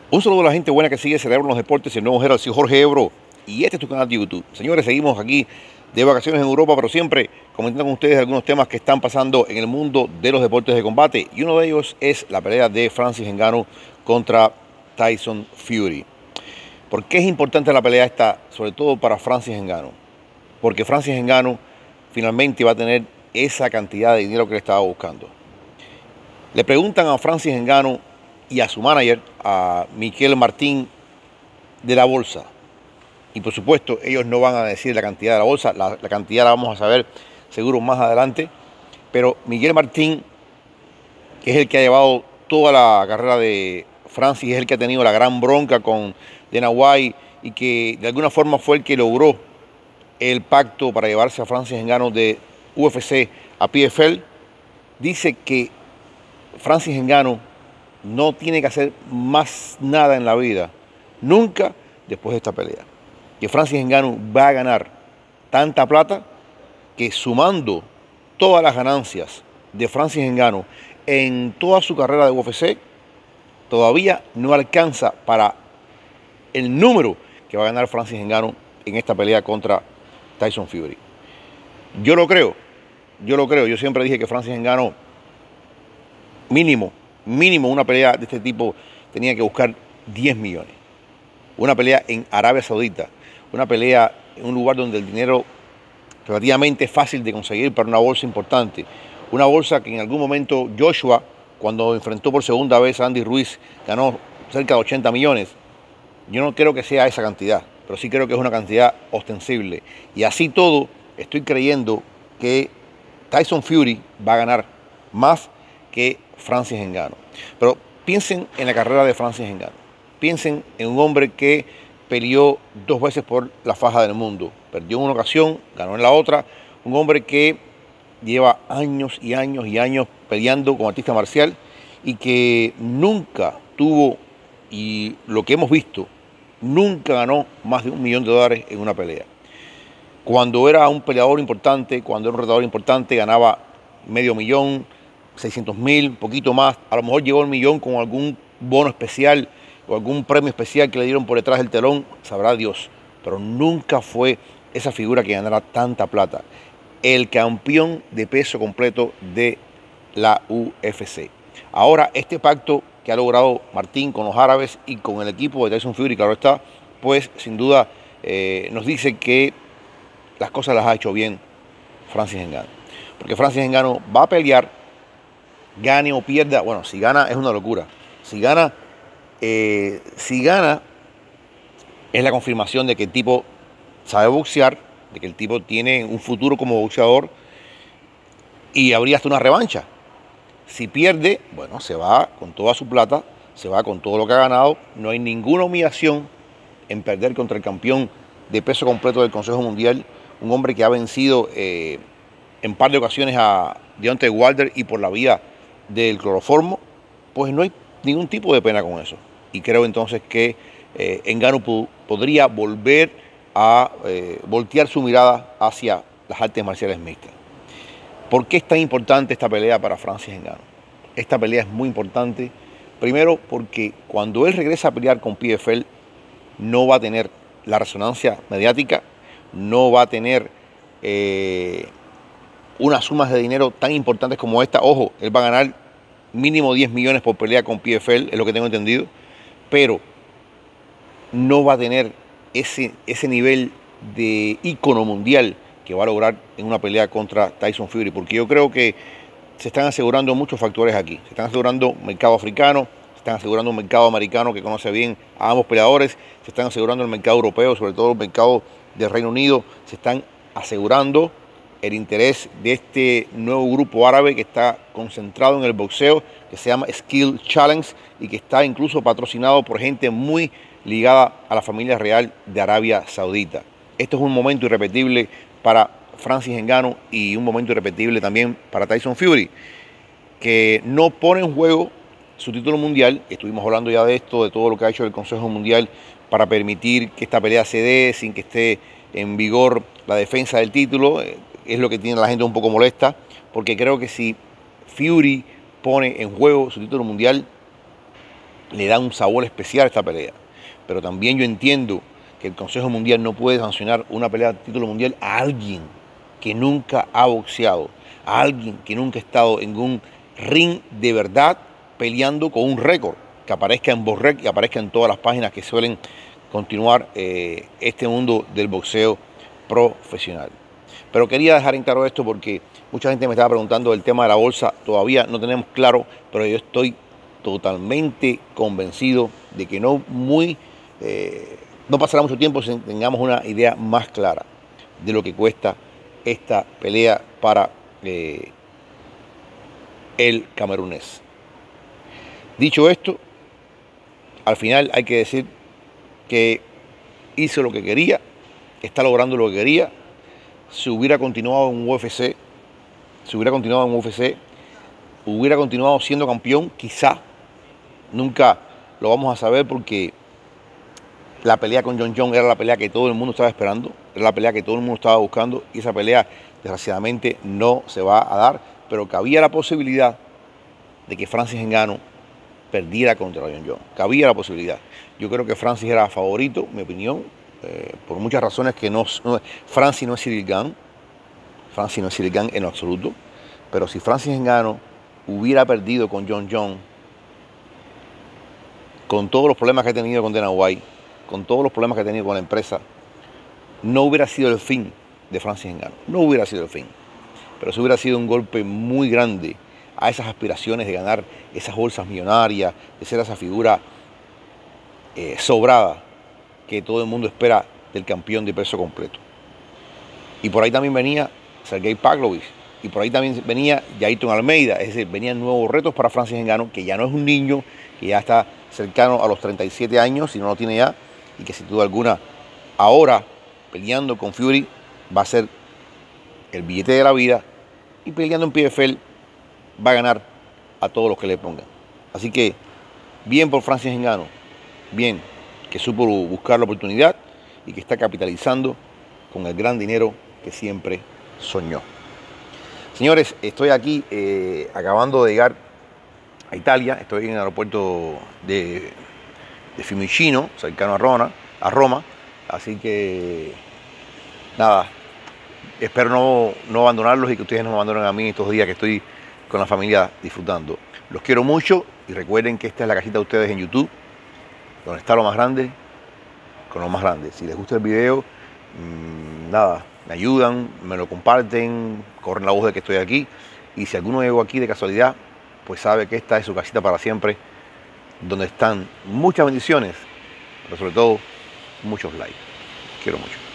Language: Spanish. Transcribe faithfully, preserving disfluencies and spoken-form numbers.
Un saludo a la gente buena que sigue Cerebro en los Deportes, el nuevo Herald, soy Jorge Ebro y este es tu canal de YouTube. Señores, seguimos aquí de vacaciones en Europa, pero siempre comentando con ustedes algunos temas que están pasando en el mundo de los deportes de combate. Y uno de ellos es la pelea de Francis Ngannou contra Tyson Fury. ¿Por qué es importante la pelea esta, sobre todo para Francis Ngannou? Porque Francis Ngannou finalmente va a tener esa cantidad de dinero que le estaba buscando. Le preguntan a Francis Ngannou y a su manager, a Miquel Martín, de la bolsa. Y por supuesto, ellos no van a decir la cantidad de la bolsa, la, la cantidad la vamos a saber seguro más adelante. Pero Miguel Martín, que es el que ha llevado toda la carrera de Francis, es el que ha tenido la gran bronca con Dana White y que de alguna forma fue el que logró el pacto para llevarse a Francis Ngannou de U F C a P F L, dice que Francis Ngannou no tiene que hacer más nada en la vida, nunca después de esta pelea. Que Francis Ngannou va a ganar tanta plata que sumando todas las ganancias de Francis Ngannou en toda su carrera de U F C, todavía no alcanza para el número que va a ganar Francis Ngannou en esta pelea contra Tyson Fury. Yo lo creo, yo lo creo, yo siempre dije que Francis Ngannou mínimo, mínimo una pelea de este tipo tenía que buscar diez millones. Una pelea en Arabia Saudita, una pelea en un lugar donde el dinero relativamente es fácil de conseguir para una bolsa importante. Una bolsa que en algún momento Joshua, cuando enfrentó por segunda vez a Andy Ruiz, ganó cerca de ochenta millones. Yo no creo que sea esa cantidad, pero sí creo que es una cantidad ostensible. Y así todo, estoy creyendo que Tyson Fury va a ganar más que Francis Ngannou. Pero piensen en la carrera de Francis Ngannou. Piensen en un hombre que peleó dos veces por la faja del mundo. Perdió en una ocasión, ganó en la otra. Un hombre que lleva años y años y años peleando como artista marcial y que nunca tuvo, y lo que hemos visto, nunca ganó más de un millón de dólares en una pelea. Cuando era un peleador importante, cuando era un retador importante, ganaba medio millón, seiscientos mil, un poquito más. A lo mejor llegó al millón con algún bono especial o algún premio especial que le dieron por detrás del telón, sabrá Dios. Pero nunca fue esa figura que ganara tanta plata. El campeón de peso completo de la U F C. Ahora, este pacto que ha logrado Martín con los árabes y con el equipo de Tyson Fury, claro está, pues sin duda eh, nos dice que las cosas las ha hecho bien Francis Ngannou. Porque Francis Ngannou va a pelear, gane o pierda. Bueno, si gana es una locura. Si gana, eh, si gana es la confirmación de que el tipo sabe boxear, de que el tipo tiene un futuro como boxeador y habría hasta una revancha. Si pierde, bueno, se va con toda su plata, se va con todo lo que ha ganado. No hay ninguna humillación en perder contra el campeón de peso completo del Consejo Mundial, un hombre que ha vencido eh, en par de ocasiones a Deontay Wilder y por la vía del cloroformo. Pues no hay ningún tipo de pena con eso. Y creo entonces que eh, Ngannou podría volver a eh, voltear su mirada hacia las artes marciales mixtas. ¿Por qué es tan importante esta pelea para Francis Ngannou? Esta pelea es muy importante, primero porque cuando él regresa a pelear con P F L no va a tener la resonancia mediática, no va a tener eh, unas sumas de dinero tan importantes como esta. Ojo, él va a ganar mínimo diez millones por pelea con P F L, es lo que tengo entendido, pero no va a tener ese, ese nivel de ícono mundial que va a lograr en una pelea contra Tyson Fury, porque yo creo que se están asegurando muchos factores aquí. Se están asegurando un mercado africano, se están asegurando un mercado americano que conoce bien a ambos peleadores, se están asegurando el mercado europeo, sobre todo el mercado del Reino Unido, se están asegurando el interés de este nuevo grupo árabe que está concentrado en el boxeo, que se llama Skill Challenge y que está incluso patrocinado por gente muy ligada a la familia real de Arabia Saudita. Esto es un momento irrepetible para Francis Ngannou y un momento irrepetible también para Tyson Fury, que no pone en juego su título mundial. Estuvimos hablando ya de esto, de todo lo que ha hecho el Consejo Mundial para permitir que esta pelea se dé sin que esté en vigor la defensa del título. Es lo que tiene a la gente un poco molesta, porque creo que si Fury pone en juego su título mundial, le da un sabor especial a esta pelea. Pero también yo entiendo que el Consejo Mundial no puede sancionar una pelea de título mundial a alguien que nunca ha boxeado, a alguien que nunca ha estado en un ring de verdad peleando con un récord, que aparezca en Borrec y aparezca en todas las páginas que suelen continuar eh, este mundo del boxeo profesional. Pero quería dejar en claro esto porque mucha gente me estaba preguntando del tema de la bolsa. Todavía no tenemos claro, pero yo estoy totalmente convencido de que no muy eh, no pasará mucho tiempo sin tengamos una idea más clara de lo que cuesta esta pelea para eh, el camerunés. Dicho esto, al final hay que decir que hizo lo que quería, está logrando lo que quería. Si hubiera continuado en U F C, si hubiera continuado en U F C, hubiera continuado siendo campeón, quizá. Nunca lo vamos a saber porque la pelea con Jon Jones era la pelea que todo el mundo estaba esperando, era la pelea que todo el mundo estaba buscando y esa pelea desgraciadamente no se va a dar, pero cabía la posibilidad de que Francis Ngannou perdiera contra Jon Jones. Cabía la posibilidad. Yo creo que Francis era favorito, mi opinión, eh, por muchas razones que no, no Francis no es Ciryl Gane, Francis no es Ciryl Gane en lo absoluto, pero si Francis Ngannou hubiera perdido con Jon Jones, con todos los problemas que ha tenido con Dana White, con todos los problemas que ha tenido con la empresa, no hubiera sido el fin de Francis Ngannou, no hubiera sido el fin, pero eso hubiera sido un golpe muy grande a esas aspiraciones de ganar esas bolsas millonarias, de ser esa figura eh, sobrada que todo el mundo espera del campeón de peso completo. Y por ahí también venía Sergey Pavlovich, y por ahí también venía Jailton Almeida, es decir, venían nuevos retos para Francis Ngannou, que ya no es un niño, que ya está cercano a los treinta y siete años, si no lo tiene ya, y que sin duda alguna ahora peleando con Fury va a ser el billete de la vida, y peleando en P F L va a ganar a todos los que le pongan. Así que bien por Francis Ngannou, bien que supo buscar la oportunidad y que está capitalizando con el gran dinero que siempre soñó. Señores, estoy aquí eh, acabando de llegar a Italia, estoy en el aeropuerto de, de Fiumicino, cercano a Roma, a Roma, así que nada, espero no, no abandonarlos y que ustedes no me abandonen a mí estos días que estoy con la familia disfrutando. Los quiero mucho y recuerden que esta es la cajita de ustedes en YouTube, donde está lo más grande, con lo más grande. Si les gusta el video, mmm, nada, me ayudan, me lo comparten, corren la voz de que estoy aquí. Y si alguno llegó aquí de casualidad, pues sabe que esta es su casita para siempre, donde están muchas bendiciones, pero sobre todo muchos likes. Quiero mucho.